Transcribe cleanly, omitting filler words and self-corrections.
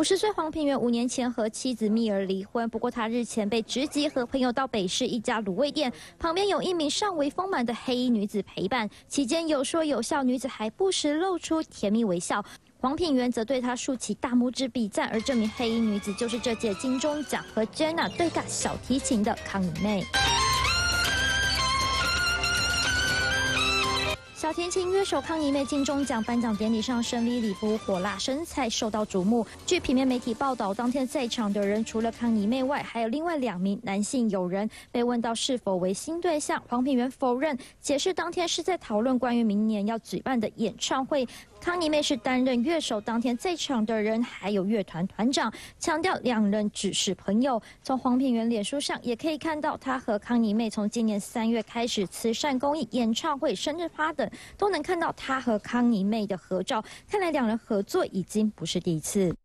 50岁黄品源5年前和妻子蜜儿离婚，不过他日前被直击和朋友到北市一家卤味店，旁边有一名尚未丰满的黑衣女子陪伴，期间有说有笑，女子还不时露出甜蜜微笑。黄品源则对他竖起大拇指比赞，而这名黑衣女子就是这届金钟奖和 Jenna 对尬小提琴的康妮妹。小提琴乐手康妮妹金钟奖颁奖典礼上身披礼服，火辣身材受到瞩目。据平面媒体报道，当天在场的人除了康妮妹外，还有另外2名男性友人。被问到是否为新对象，黄品源否认，解释当天是在讨论关于明年要举办的演唱会。康妮妹是担任乐手，当天在场的人还有乐团团长，强调2人只是朋友。从黄品源脸书上也可以看到，他和康妮妹从今年3月开始慈善公益、演唱会、生日趴等，都能看到他和康妮妹的合照。看来2人合作已经不是第一次。